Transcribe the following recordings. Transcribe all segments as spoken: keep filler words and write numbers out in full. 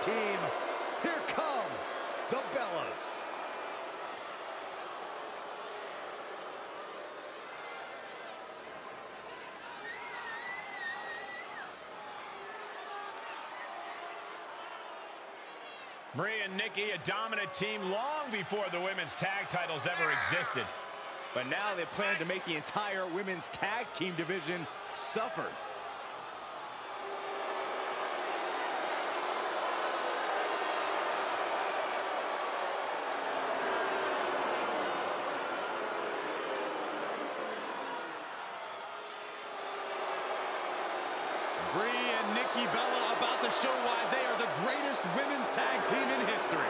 team. Here come the Bellas. Brie and Nikki, a dominant team long before the women's tag titles ever existed. But now they plan to make the entire women's tag team division suffer. Brie and Nikki Bella about to show why they are the greatest women's tag team in history.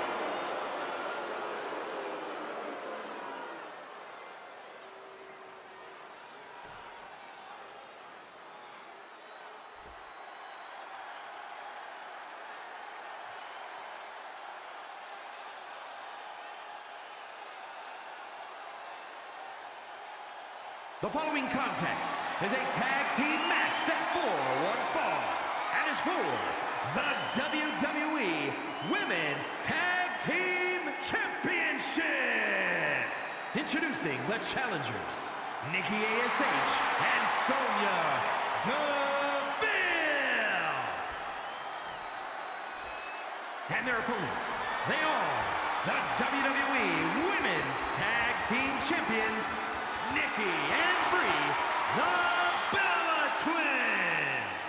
The following contest is a tag team match set for one fall and is for the W W E Women's Tag Team Championship. Introducing the challengers, Nikki A S H and Sonya Deville. And their opponents, they are the W W E Women's Tag Team Champions, Nikki and Brie, the Bella Twins.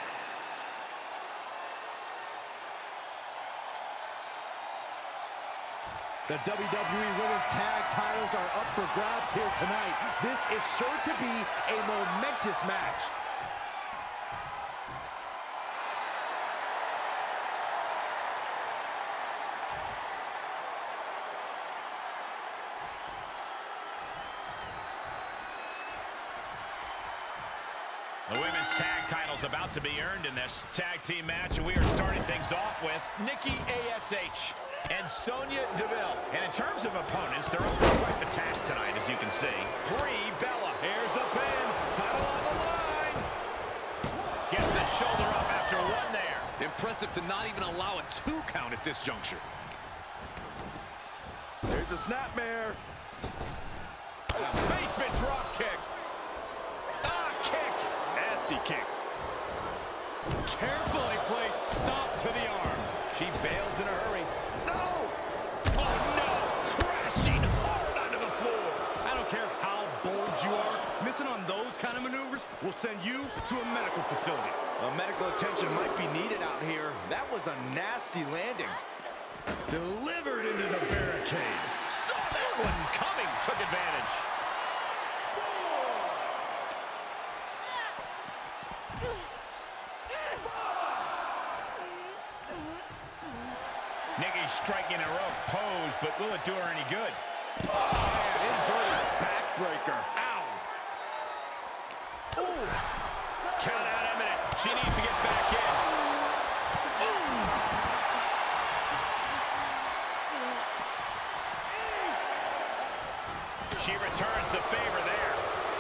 The W W E Women's Tag titles are up for grabs here tonight. This is sure to be a momentous match. The women's tag title's about to be earned in this tag team match, and we are starting things off with Nikki A S H and Sonya Deville. And in terms of opponents, they're all quite the task tonight, as you can see. Brie Bella, here's the pin, title on the line. Gets the shoulder up after one there. Impressive to not even allow a two count at this juncture. Here's a snapmare. And a basement drop kick. Ah, kick. Nasty kick. Carefully placed stop to the arm. She bails in a hurry. No! Oh, no! Crashing hard onto the floor. I don't care how bold you are, missing on those kind of maneuvers will send you to a medical facility. Well, medical attention might be needed out here. That was a nasty landing. Delivered into the barricade. Saw that one coming. Took advantage. Nikki striking a rope pose, but will it do her any good? Oh, inverted backbreaker. Ow! Ooh! Count out imminent. She needs to get back in. Ooh! She returns the favor there.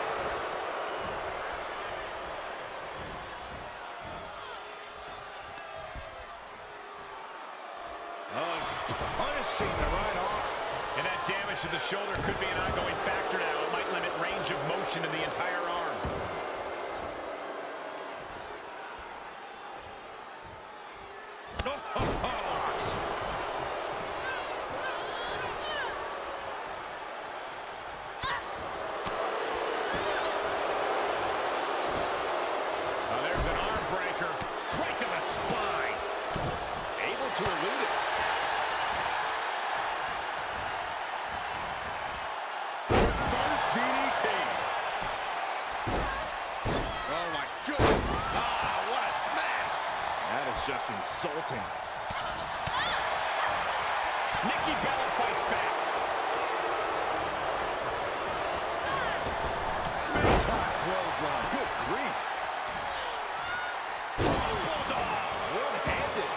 Oh, he's punishing the right arm. And that damage to the shoulder could be an ongoing factor now. It might limit range of motion to the entire arm. Now there's an arm breaker right to the spine. Able to elude it. Reverse D D T. Oh, my goodness. Ah, what a smash. That is just insulting. Nikki Bella fights back. Big-time clothesline. Good grief. Bulldog. One-handed.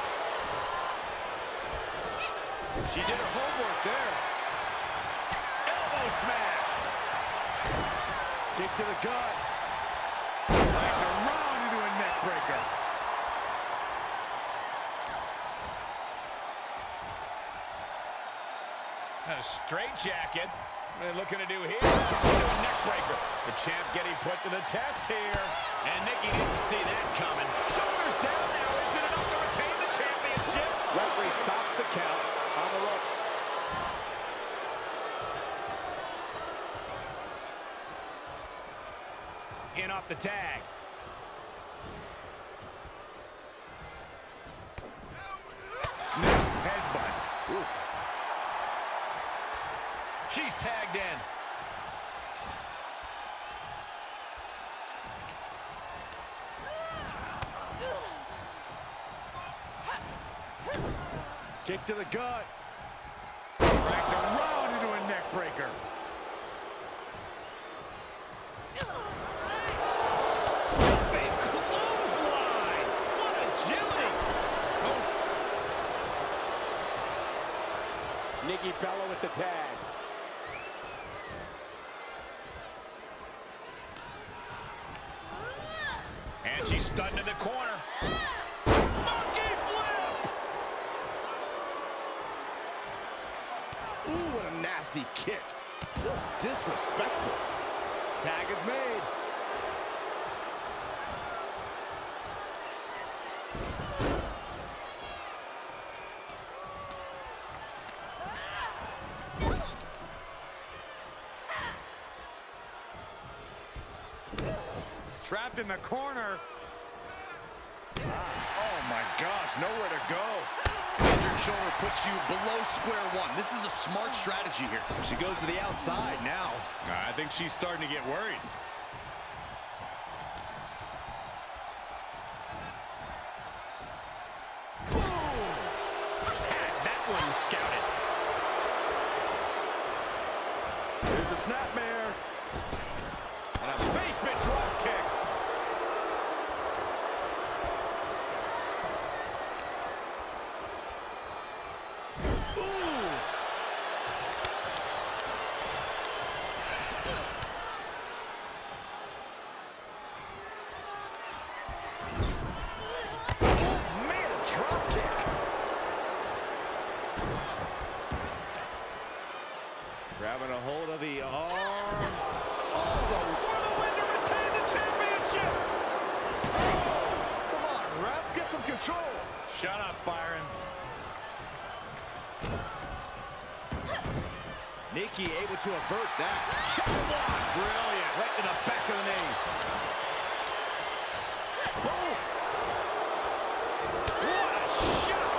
She did her homework there. Elbow smash. Kick to the gut. Back around into a neck breaker. A straight jacket. They're looking to do here. Into a neck breaker. The champ getting put to the test here. And Nikki didn't see that coming. Shoulders down now. Is it enough to retain the championship? Referee stops the count on the ropes. In off the tag. Snap headbutt. Oof. She's tagged in. Kick to the gut. Wrapped around into a neck breaker. Jumping clothesline. What agility. Oh. Nikki Bella with the tag. And she's stunned in the corner. Monkey flip! Ooh, what a nasty kick. Just disrespectful. Tag is made. Trapped in the corner. Oh my gosh, nowhere to go. An injured shoulder puts you below square one. This is a smart strategy here. She goes to the outside now. I think she's starting to get worried. Had that one scouted. Here's a snapmare. And a basement drop kick. Ooh. Oh, man, drop kick. Grabbing a hold of the arm. Oh, the For the win to retain the championship. Come on, ref, get some control. Shut up, Byron. Nikki able to avert that. Shot block. Brilliant. Right to the back of the knee. Boom. What a shot.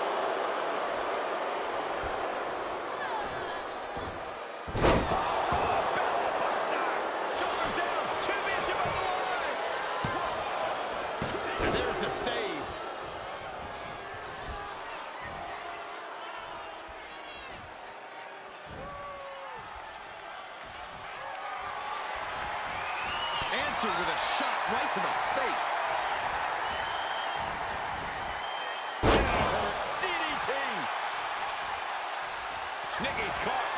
Oh, belly buster. Shoulders down. Championship on the line. And there's the save. Answered with a shot right to the face. D D T. Nikki's caught.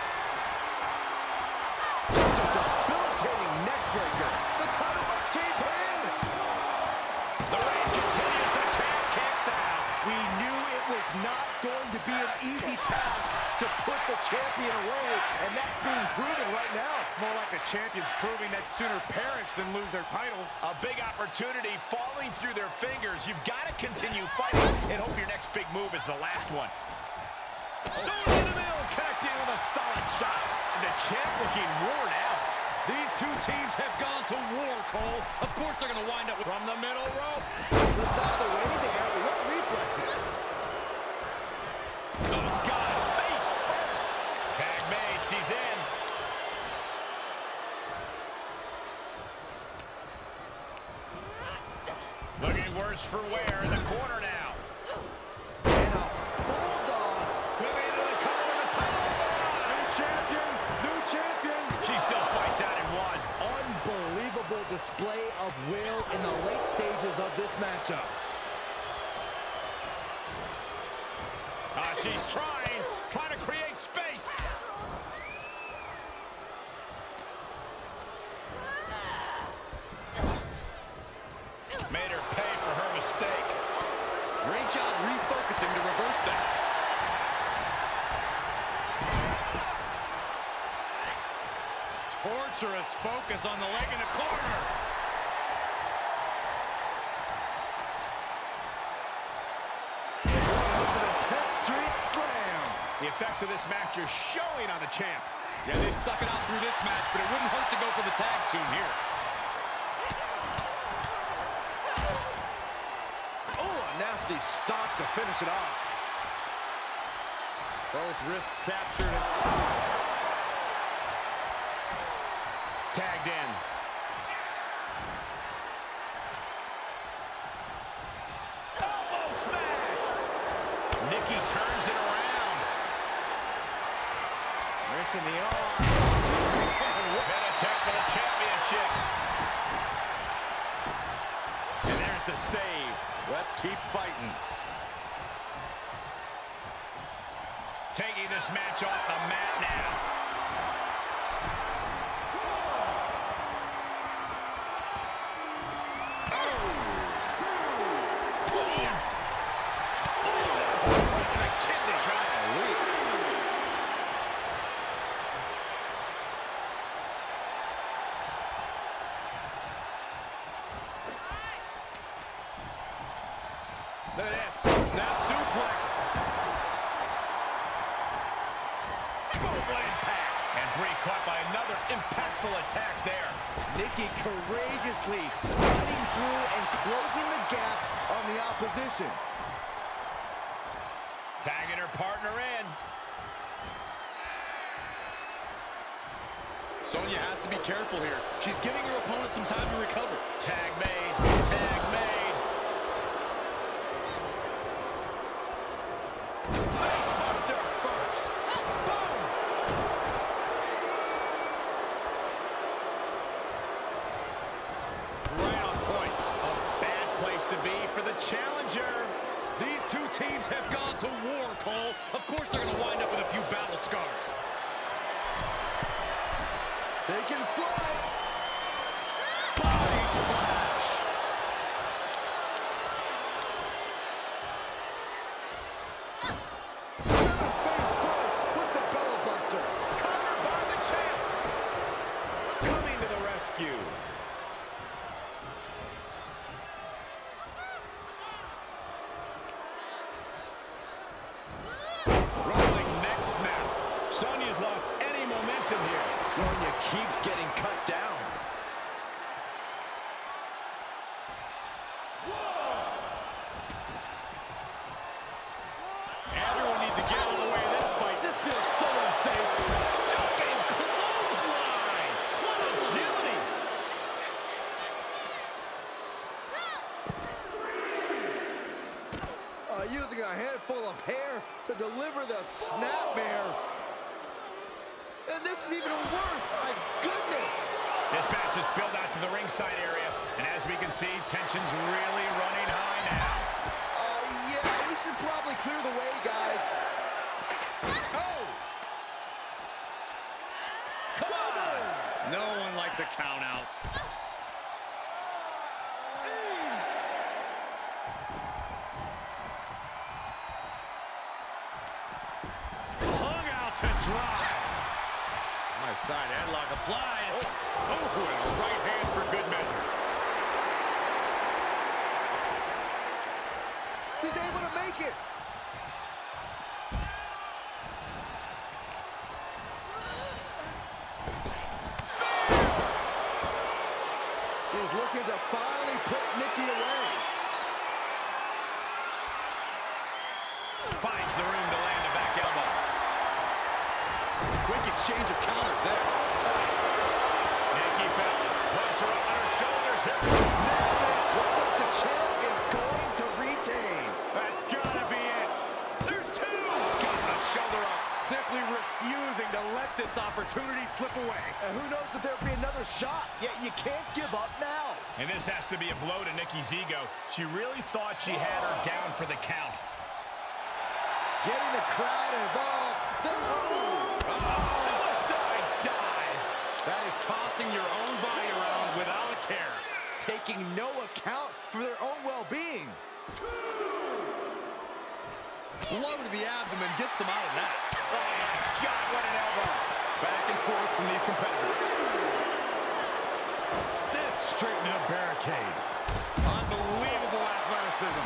Just a debilitating neck breaker. The title might change hands. The reign continues. The champ kicks out. We knew it was not going to be an easy task to put the champion away, and that's being proven right now. More like the champions proving that sooner perish than lose their title. A big opportunity falling through their fingers. You've got to continue fighting and hope your next big move is the last one. Sonya Deville connecting with a solid shot. The champ looking worn out. These two teams have gone to war, Cole. Of course they're going to wind up with... From the middle rope. Slips out of the way there. What reflexes? Oh, God. Face first. Tag made. She's in. Looking worse for wear in the corner now. And a bulldog. Moving into the cover of the title. New champion, new champion. She still fights out in one. Unbelievable display of will in the late stages of this matchup. Uh, she's trying, trying to create space. Made her pay for her mistake. Great job refocusing to reverse that. Torturous focus on the leg in the corner. tenth Street Slam. The effects of this match are showing on the champ. Yeah, they stuck it out through this match, but it wouldn't hurt to go for the tag soon here. Oh, a nasty stop to finish it off. Both wrists captured. Tagged in. Elbow smash. Nikki turns it around. Missing the arm. Pentatech for the championship. And there's the save. Let's keep fighting. Taking this match off the mat now. Look at this. Snap suplex. Boom, impact. And Brie caught by another impactful attack there. Nikki courageously fighting through and closing the gap on the opposition. Tagging her partner in. Sonya has to be careful here. She's giving her opponent some time to recover. Tag made. Tag made. Facebuster first. Boom. Right on point. A bad place to be for the challenger. These two teams have gone to war, Cole. Of course they're going to wind up with a few battle scars. Taking flight. Body splash. Face first with the Bella Buster. Covered by the champ. Coming to the rescue. Rolling neck snap. Sonya's lost any momentum here. Sonya keeps getting cut down. Everyone needs to get out of the way of this fight. This feels so unsafe. Jumping clothesline. What agility. Uh, using a handful of hair to deliver the snapmare. And this is even worse. My goodness. This match is spilled out to the ringside area. And as we can see, tension's really running high now. Uh, yeah, we should probably clear the way, guys. Oh! Come on! No one likes a count out. Hung out to dry. My side headlock applied. Oh, oh, and a right hand for good measure. She's able to make it. She's looking to finally put Nikki away. Finds the room to land a back elbow. Quick exchange of counters there. Nikki Bella puts her up on her shoulders here. Looks like the champ is going to retain. That's gotta be it. There's two. Got the shoulder up. Simply refusing to let this opportunity slip away. And who knows if there'll be another shot, yet you can't give up now. And this has to be a blow to Nikki's ego. She really thought she had her down for the count. Getting the crowd involved. The move. Oh, suicide dive. That is tossing your own body around without a care. Taking no account for their own well-being. Blow to the abdomen gets them out of that. Oh, my God, what an elbow. back and forth from these competitors. Sent straight into the barricade. Unbelievable athleticism.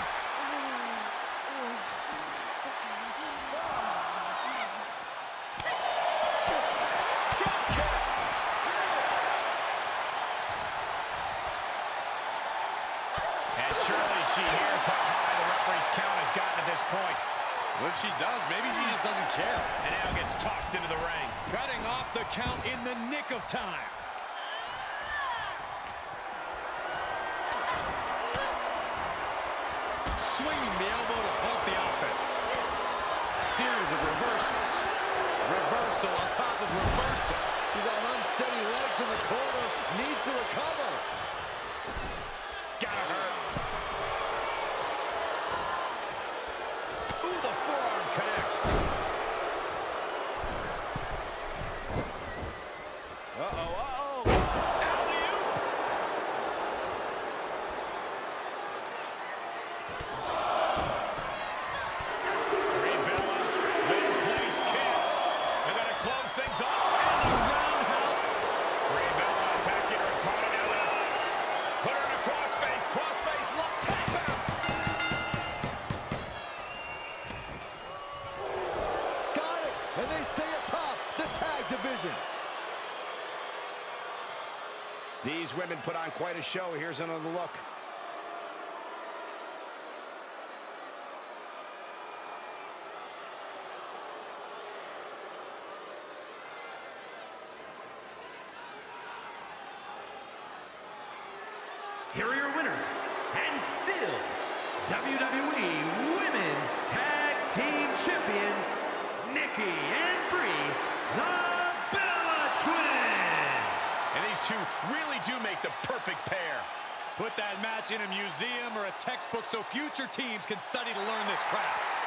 She hears how high the referee's count has gotten at this point. What she does, maybe she just doesn't care. And now gets tossed into the ring. Cutting off the count in the nick of time. Swinging the elbow to halt the offense. Series of reversals. Reversal on top of reversal. She's on unsteady legs in the corner. Needs to recover. Gotta hurt. Connects. Uh-oh, uh-oh. Alley-oop. Brie Bella, middle place kicks. They're going to close things off. And a roundhouse. Brie Bella attacking her opponent. Now put her in a crossface. Crossface lock. Tap out. And they stay atop the tag division. These women put on quite a show. Here's another look. Here are your winners, and still W W E Women's Tag Team Champions, Nikki and Brie, the Bella Twins. And these two really do make the perfect pair. Put that match in a museum or a textbook so future teams can study to learn this craft.